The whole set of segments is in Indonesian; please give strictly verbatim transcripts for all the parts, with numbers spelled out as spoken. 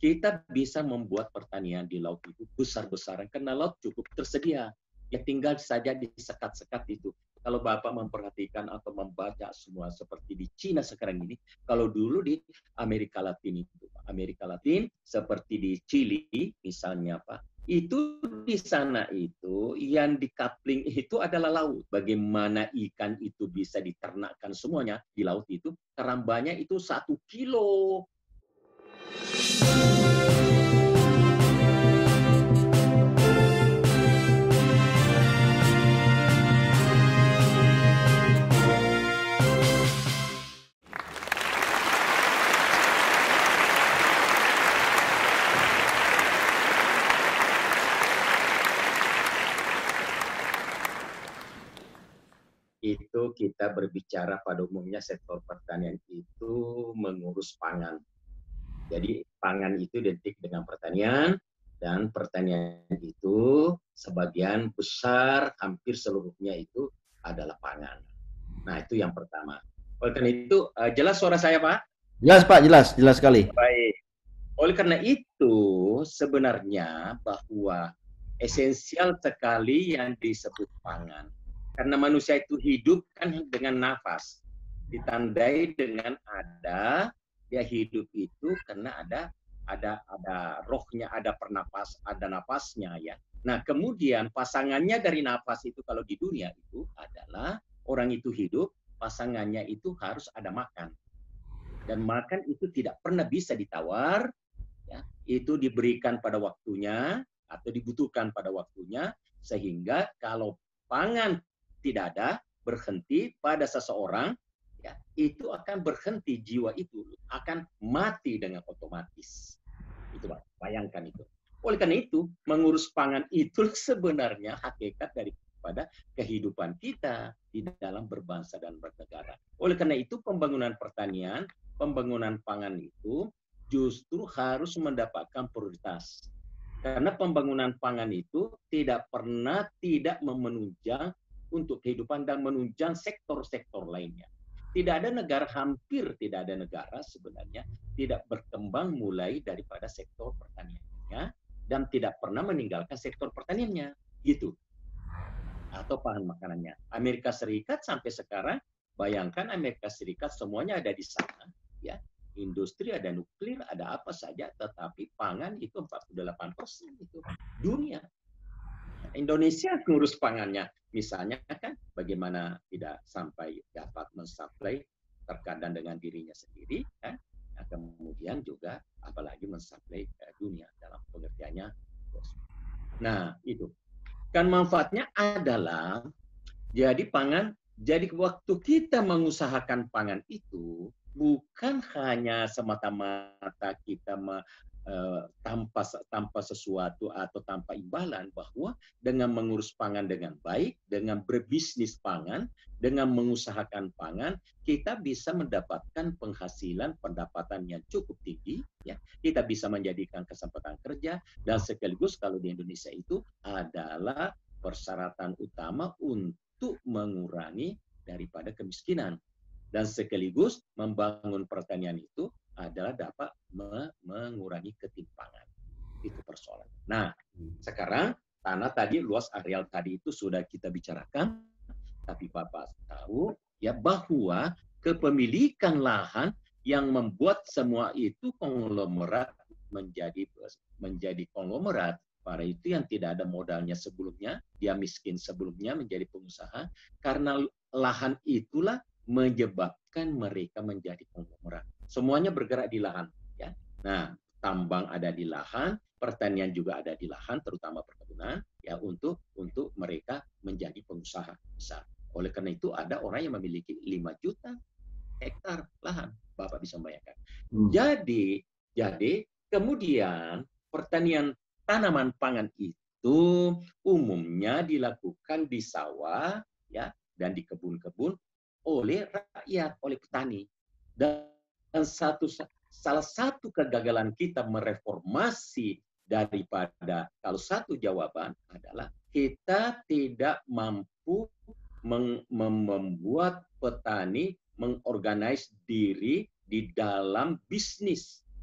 kita bisa membuat pertanian di laut itu besar-besaran karena laut cukup tersedia. Ya tinggal saja disekat-sekat itu. Kalau Bapak memperhatikan atau membaca semua seperti di Cina sekarang ini, kalau dulu di Amerika Latin itu, Amerika Latin seperti di Chili misalnya Pak, itu di sana itu yang di coupling itu adalah laut. Bagaimana ikan itu bisa diternakkan semuanya di laut itu, kerambanya itu satu kilo. Itu kita berbicara pada umumnya sektor pertanian itu mengurus pangan. Jadi pangan itu identik dengan pertanian, dan pertanian itu sebagian besar, hampir seluruhnya itu adalah pangan. Nah itu yang pertama. Oleh karena itu, jelas suara saya Pak? Jelas Pak, jelas, jelas sekali. Baik. Oleh karena itu, sebenarnya bahwa esensial sekali yang disebut pangan. Karena manusia itu hidup kan dengan nafas. Ditandai dengan ada, dia hidup itu karena ada ada ada rohnya, ada pernapas, ada nafasnya ya. Nah, kemudian pasangannya dari nafas itu kalau di dunia itu adalah orang itu hidup, pasangannya itu harus ada makan. Dan makan itu tidak pernah bisa ditawar, ya. Itu diberikan pada waktunya atau dibutuhkan pada waktunya, sehingga kalau pangan tidak ada, berhenti pada seseorang, ya, itu akan berhenti, jiwa itu akan mati dengan otomatis. Itu Pak, bayangkan itu. Oleh karena itu, mengurus pangan itu sebenarnya hakikat daripada kehidupan kita di dalam berbangsa dan bernegara. Oleh karena itu, pembangunan pertanian, pembangunan pangan itu justru harus mendapatkan prioritas. Karena pembangunan pangan itu tidak pernah tidak menunjang untuk kehidupan dan menunjang sektor-sektor lainnya. Tidak ada negara, hampir tidak ada negara sebenarnya tidak berkembang mulai daripada sektor pertaniannya dan tidak pernah meninggalkan sektor pertaniannya, gitu. Atau bahan makanannya. Amerika Serikat sampai sekarang, bayangkan Amerika Serikat semuanya ada di sana, ya. Industri ada nuklir, ada apa saja, tetapi pangan itu empat puluh delapan persen itu dunia. Indonesia ngurus pangannya, misalnya kan bagaimana tidak sampai dapat mensuplai terkadang dengan dirinya sendiri, kan? Nah, kemudian juga apalagi mensuplai eh, dunia dalam pengertiannya. Nah itu kan manfaatnya adalah jadi pangan. Jadi waktu kita mengusahakan pangan itu bukan hanya semata-mata kita me, uh, tanpa tanpa sesuatu atau tanpa imbalan, bahwa dengan mengurus pangan dengan baik, dengan berbisnis pangan, dengan mengusahakan pangan, kita bisa mendapatkan penghasilan pendapatan yang cukup tinggi, ya. Kita bisa menjadikan kesempatan kerja, dan sekaligus kalau di Indonesia itu adalah persyaratan utama untuk untuk mengurangi daripada kemiskinan, dan sekaligus membangun pertanian itu adalah dapat me mengurangi ketimpangan. Itu persoalan. Nah, sekarang tanah tadi, luas areal tadi itu sudah kita bicarakan, tapi Bapak tahu ya bahwa kepemilikan lahan yang membuat semua itu konglomerat menjadi menjadi konglomerat. Para itu yang tidak ada modalnya sebelumnya, dia miskin sebelumnya menjadi pengusaha, karena lahan itulah menyebabkan mereka menjadi konglomerat. Semuanya bergerak di lahan, ya. Nah, tambang ada di lahan, pertanian juga ada di lahan, terutama perkebunan, ya, untuk untuk mereka menjadi pengusaha besar. Oleh karena itu ada orang yang memiliki lima juta hektar lahan, Bapak bisa membayangkan. Hmm. Jadi, jadi kemudian pertanian tanaman pangan itu umumnya dilakukan di sawah, ya, dan di kebun-kebun oleh rakyat, oleh petani. Dan satu salah satu kegagalan kita mereformasi daripada, kalau satu jawaban adalah kita tidak mampu mem membuat petani mengorganize diri di dalam bisnis, ya,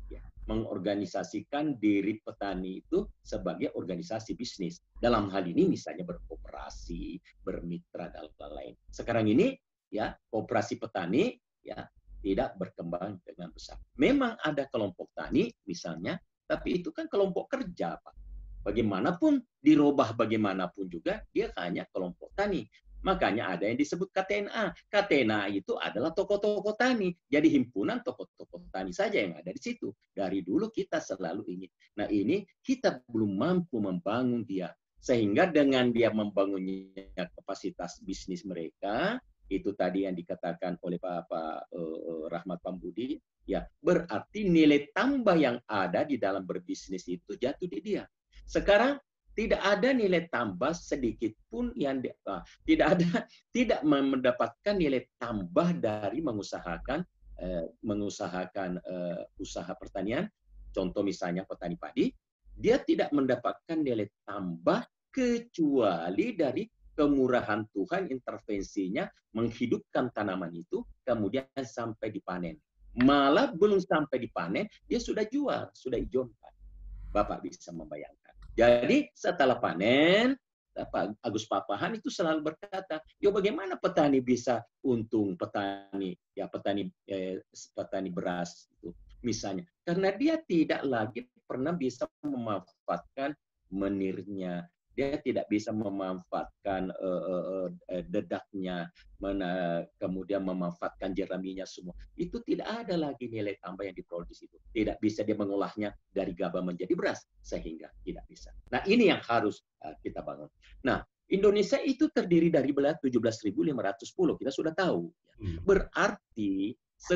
mengorganisasikan diri petani itu sebagai organisasi bisnis. Dalam hal ini misalnya berkooperasi, bermitra dan lain-lain. Sekarang ini ya kooperasi petani ya tidak berkembang dengan besar. Memang ada kelompok tani misalnya, tapi itu kan kelompok kerja, Pak. Bagaimanapun dirubah bagaimanapun juga dia hanya kelompok tani. Makanya ada yang disebut K T N A. K T N A itu adalah tokoh-tokoh tani. Jadi himpunan tokoh-tokoh tani saja yang ada di situ. Dari dulu kita selalu ingin. Nah ini kita belum mampu membangun dia. Sehingga dengan dia membangunnya kapasitas bisnis mereka, itu tadi yang dikatakan oleh Pak, Pak uh, Rahmat Pambudi, ya berarti nilai tambah yang ada di dalam berbisnis itu jatuh di dia. Sekarang tidak ada nilai tambah sedikit pun yang di, uh, tidak ada tidak mendapatkan nilai tambah dari mengusahakan uh, mengusahakan uh, usaha pertanian. Contoh misalnya petani padi, dia tidak mendapatkan nilai tambah kecuali dari kemurahan Tuhan, intervensinya menghidupkan tanaman itu kemudian sampai dipanen. Malah belum sampai dipanen dia sudah jual, sudah ijonkan. Bapak bisa membayangkan. Jadi setelah panen, Pak Agus Papahan itu selalu berkata, yo bagaimana petani bisa untung, petani ya petani eh, petani beras itu misalnya, karena dia tidak lagi pernah bisa memanfaatkan menirnya, dia tidak bisa memanfaatkan uh, uh, uh, dedaknya, mana, kemudian memanfaatkan jeraminya semua. Itu tidak ada lagi nilai tambah yang diproduksi itu. Tidak bisa dia mengolahnya dari gabah menjadi beras, sehingga tidak bisa. Nah ini yang harus uh, kita bangun. Nah Indonesia itu terdiri dari tujuh belas ribu lima ratus pulau, kita sudah tahu. Berarti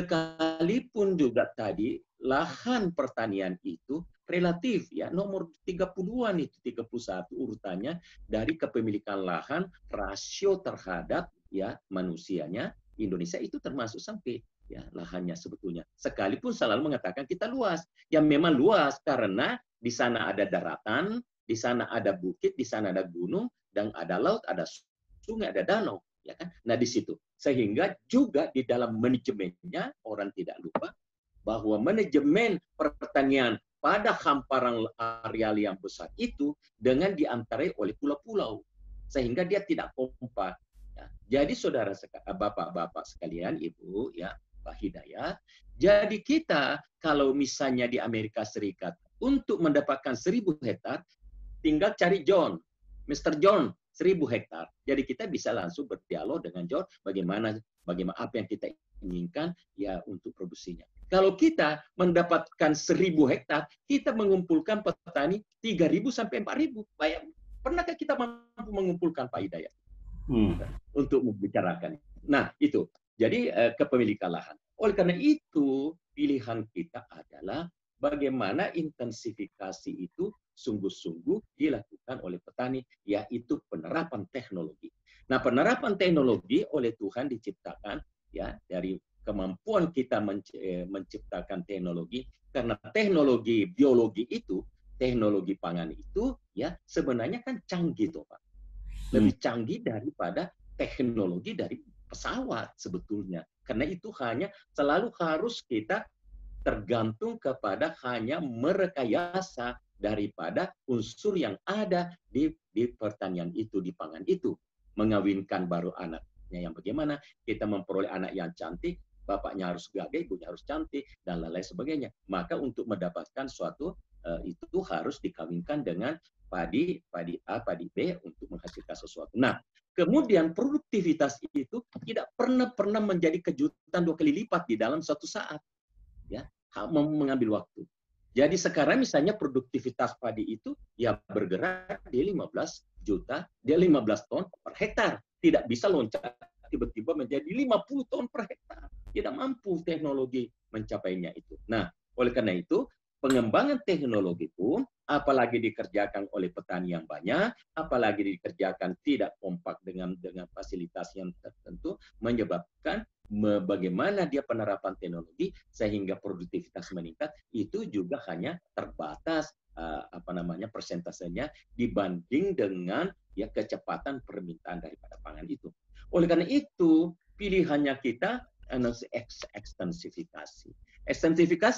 sekalipun juga tadi lahan pertanian itu relatif ya nomor tiga puluhan itu tiga puluh satu urutannya dari kepemilikan lahan rasio terhadap ya manusianya, Indonesia itu termasuk sempit ya lahannya sebetulnya, sekalipun selalu mengatakan kita luas. Ya memang luas karena di sana ada daratan, di sana ada bukit, di sana ada gunung, dan ada laut, ada sungai, ada danau, ya kan. Nah di situ sehingga juga di dalam manajemennya orang tidak lupa bahwa manajemen pertanian pada hamparan areal yang besar itu dengan diantarai oleh pulau-pulau, sehingga dia tidak kompak. Ya. Jadi saudara, bapak-bapak sekalian, ibu, ya, Pak Hidayat, jadi kita kalau misalnya di Amerika Serikat untuk mendapatkan seribu hektar, tinggal cari John, Mister John, seribu hektar. Jadi kita bisa langsung berdialog dengan John, bagaimana, bagaimana apa yang kita inginkan ya untuk produksinya. Kalau kita mendapatkan seribu hektar, kita mengumpulkan petani tiga ribu sampai empat ribu. Pernahkah kita mampu mengumpulkan, Pak Hidayat? Hmm. Untuk membicarakan. Nah, itu. Jadi kepemilikan lahan. Oleh karena itu, pilihan kita adalah bagaimana intensifikasi itu sungguh-sungguh dilakukan oleh petani, yaitu penerapan teknologi. Nah, penerapan teknologi oleh Tuhan diciptakan ya dari kemampuan kita menciptakan teknologi, karena teknologi biologi itu, teknologi pangan itu ya sebenarnya kan canggih tuh Pak. Lebih canggih daripada teknologi dari pesawat sebetulnya. Karena itu hanya selalu harus kita tergantung kepada hanya merekayasa daripada unsur yang ada di, di pertanian itu, di pangan itu. Mengawinkan baru anaknya yang bagaimana, kita memperoleh anak yang cantik, bapaknya harus gagah, ibunya harus cantik, dan lain-lain sebagainya. Maka untuk mendapatkan suatu uh, itu harus dikawinkan dengan padi, padi A, padi B untuk menghasilkan sesuatu. Nah, kemudian produktivitas itu tidak pernah pernah menjadi kejutan dua kali lipat di dalam satu saat, ya, mengambil waktu. Jadi sekarang misalnya produktivitas padi itu ya bergerak di lima belas juta, dia lima belas ton per hektar, tidak bisa loncat tiba-tiba menjadi lima puluh ton per hektar. Tidak mampu teknologi mencapainya itu. Nah, oleh karena itu, pengembangan teknologi pun, apalagi dikerjakan oleh petani yang banyak, apalagi dikerjakan tidak kompak dengan dengan fasilitas yang tertentu, menyebabkan bagaimana dia penerapan teknologi sehingga produktivitas meningkat, itu juga hanya terbatas uh, apa namanya persentasenya dibanding dengan ya kecepatan permintaan daripada pangan itu. Oleh karena itu, pilihannya kita ekstensifikasi. Ekstensifikasi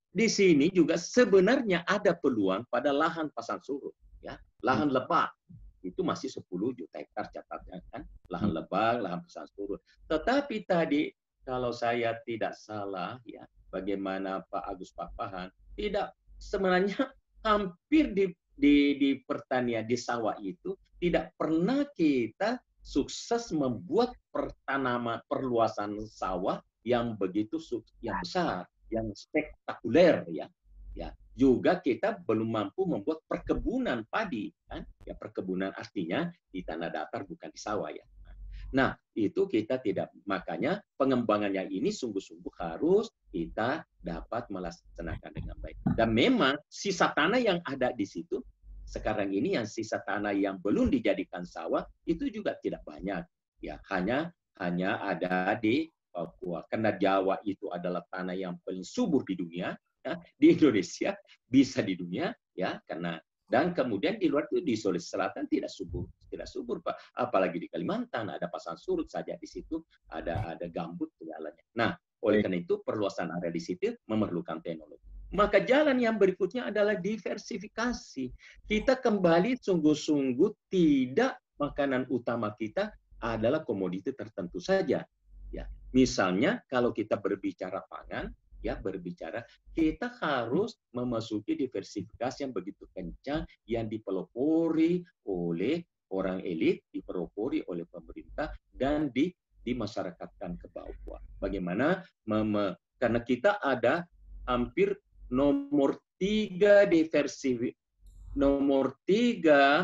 di sini juga sebenarnya ada peluang pada lahan pasang surut, ya, lahan lebak itu masih sepuluh juta hektar catatnya kan, lahan lebak, lahan pasang surut. Tetapi tadi kalau saya tidak salah ya, bagaimana Pak Agus Papahan, tidak sebenarnya hampir di di di pertanian di sawah itu tidak pernah kita sukses membuat pertanaman perluasan sawah yang begitu yang besar, yang spektakuler ya. Ya, juga kita belum mampu membuat perkebunan padi kan? Ya perkebunan artinya di tanah datar bukan di sawah ya. Nah, itu kita tidak, makanya pengembangannya ini sungguh-sungguh harus kita dapat melaksanakan dengan baik. Dan memang sisa tanah yang ada di situ sekarang ini, yang sisa tanah yang belum dijadikan sawah itu juga tidak banyak. Ya, hanya hanya ada di Papua. Karena Jawa itu adalah tanah yang paling subur di dunia, ya, di Indonesia, bisa di dunia, ya, karena dan kemudian di luar itu di Sulawesi Selatan tidak subur, tidak subur Pak. Apalagi di Kalimantan ada pasang surut saja di situ, ada ada gambut segalanya. Nah, oleh karena itu perluasan area di situ memerlukan teknologi. Maka jalan yang berikutnya adalah diversifikasi. Kita kembali sungguh-sungguh tidak makanan utama kita adalah komoditi tertentu saja. Ya, misalnya kalau kita berbicara pangan, ya berbicara kita harus memasuki diversifikasi yang begitu kencang yang dipelopori oleh orang elit, dipelopori oleh pemerintah dan di dimasyarakatkan ke bawah. Bagaimana mem karena kita ada hampir nomor tiga diversifikasi, nomor tiga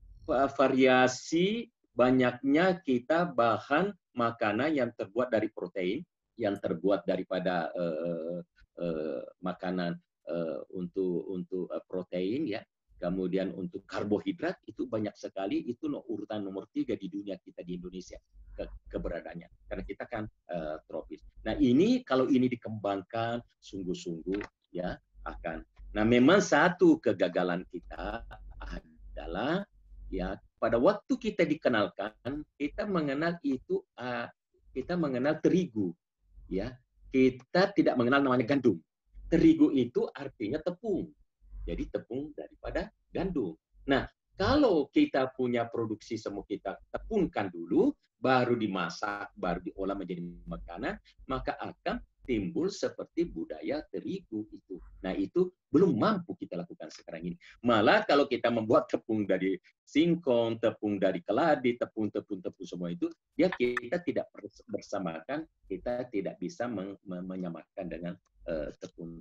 variasi banyaknya kita bahan makanan yang terbuat dari protein, yang terbuat daripada uh, uh, makanan uh, untuk untuk uh, protein ya, kemudian untuk karbohidrat itu banyak sekali, itu no, urutan nomor tiga di dunia kita di Indonesia ke, keberadaannya karena kita kan uh, tropis. Nah ini kalau ini dikembangkan sungguh-sungguh ya akan. Nah memang satu kegagalan kita adalah ya pada waktu kita dikenalkan kita mengenal itu uh, kita mengenal terigu. Ya, kita tidak mengenal namanya gandum. Terigu itu artinya tepung. Jadi tepung daripada gandum. Nah, kalau kita punya produksi semua kita tepungkan dulu, baru dimasak, baru diolah menjadi makanan, maka akan timbul seperti budaya terigu itu. Nah, itu belum mampu kita lakukan sekarang ini. Malah kalau kita membuat tepung dari singkong, tepung dari keladi, tepung-tepung-tepung semua itu, ya kita tidak bersamakan, kita tidak bisa men menyamakan dengan uh, tepung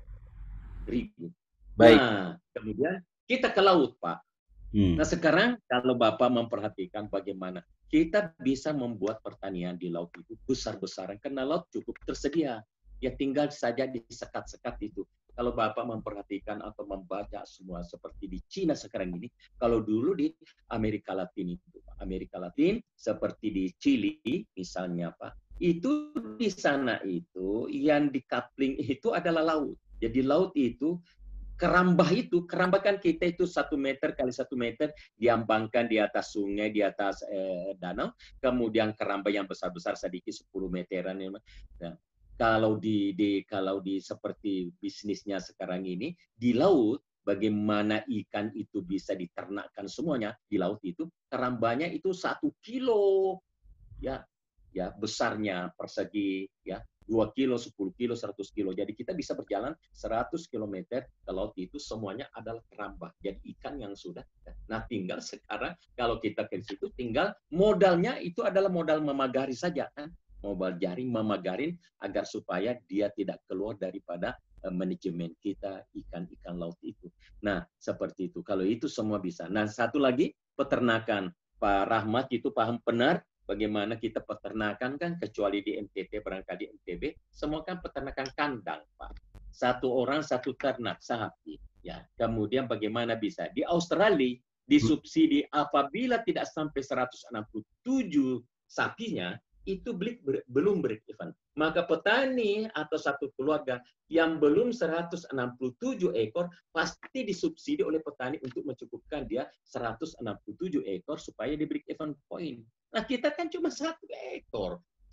terigu. Baik. Nah, kemudian kita ke laut, Pak. Hmm. Nah, sekarang kalau Bapak memperhatikan bagaimana kita bisa membuat pertanian di laut itu besar-besaran, karena laut cukup tersedia. Ya tinggal saja disekat-sekat itu. Kalau Bapak memperhatikan atau membaca semua seperti di Cina sekarang ini, kalau dulu di Amerika Latin itu, Amerika Latin seperti di Chili misalnya Pak, itu di sana itu yang di coupling itu adalah laut. Jadi laut itu kerambah itu, kerambah kan kita itu satu meter kali satu meter diambangkan di atas sungai, di atas eh, danau, kemudian kerambah yang besar-besar sedikit sepuluh meteran. Nah, kalau di, di kalau di seperti bisnisnya sekarang ini di laut, bagaimana ikan itu bisa diternakkan semuanya di laut itu, kerambahnya itu satu kilo, ya, ya besarnya persegi, ya. dua kilo, sepuluh kilo, seratus kilo. Jadi kita bisa berjalan seratus kilometer ke laut itu semuanya adalah kerambah. Jadi ikan yang sudah. Nah tinggal sekarang kalau kita ke situ tinggal modalnya itu adalah modal memagari saja kan. Modal jaring memagarin agar supaya dia tidak keluar daripada uh, manajemen kita ikan-ikan laut itu. Nah seperti itu. Kalau itu semua bisa. Nah satu lagi peternakan. Pak Rahmat itu paham benar. Bagaimana kita peternakan kan, kecuali di N T B, barangkali di N T B, semua kan peternakan kandang, Pak. Satu orang, satu ternak, sapi. Ya. Kemudian bagaimana bisa? Di Australia, disubsidi apabila tidak sampai seratus enam puluh tujuh sapinya, itu beli, ber, belum break-even. Maka petani atau satu keluarga yang belum seratus enam puluh tujuh ekor, pasti disubsidi oleh petani untuk mencukupkan dia seratus enam puluh tujuh ekor supaya di break-even point. Nah, kita kan cuma satu ekor.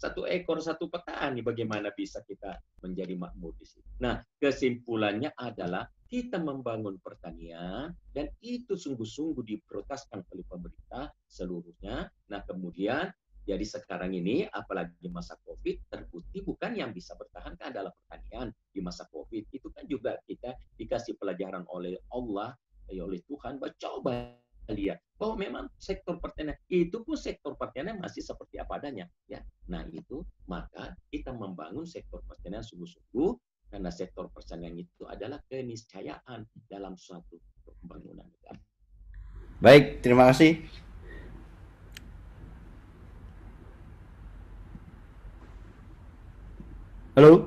satu ekor satu petani, bagaimana bisa kita menjadi makmur di situ. Nah, kesimpulannya adalah kita membangun pertanian dan itu sungguh-sungguh diprioritaskan oleh pemerintah seluruhnya. Nah, kemudian jadi sekarang ini apalagi masa Covid, terbukti bukan yang bisa bertahan kan adalah pertanian di masa Covid. Itu kan juga kita dikasih pelajaran oleh Allah, oleh Tuhan, bahwa coba lihat bahwa memang sektor pertanian itu pun sektor pertanian masih seperti apa adanya ya. Nah, itu maka kita membangun sektor pertanian sungguh-sungguh karena sektor pertanian itu adalah keniscayaan dalam suatu pembangunan. Baik, terima kasih. Halo.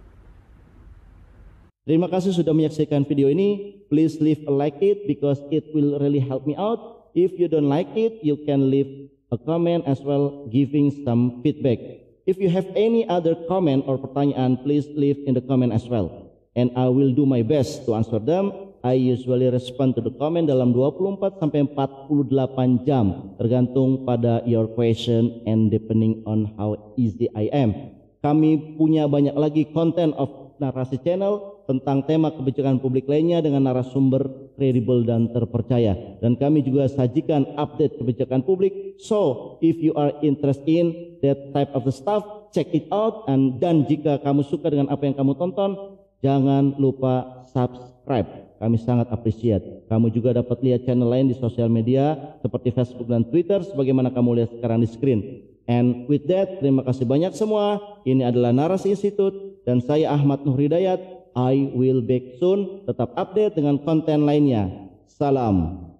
Terima kasih sudah menyaksikan video ini. Please leave a like it because it will really help me out. If you don't like it, you can leave a comment as well giving some feedback. If you have any other comment or pertanyaan, please leave in the comment as well. And I will do my best to answer them. I usually respond to the comment dalam dua puluh empat sampai empat puluh delapan jam, tergantung pada your question and depending on how easy I am. Kami punya banyak lagi konten of narasi channel tentang tema kebijakan publik lainnya dengan narasumber kredibel dan terpercaya. Dan kami juga sajikan update kebijakan publik. So, if you are interested in that type of the stuff, check it out. And, dan jika kamu suka dengan apa yang kamu tonton, jangan lupa subscribe. Kami sangat appreciate. Kamu juga dapat lihat channel lain di sosial media seperti Facebook dan Twitter sebagaimana kamu lihat sekarang di screen. And with that, terima kasih banyak semua. Ini adalah Narasi Institute dan saya Ahmad Nur Hidayat. I will back soon. Tetap update dengan konten lainnya. Salam.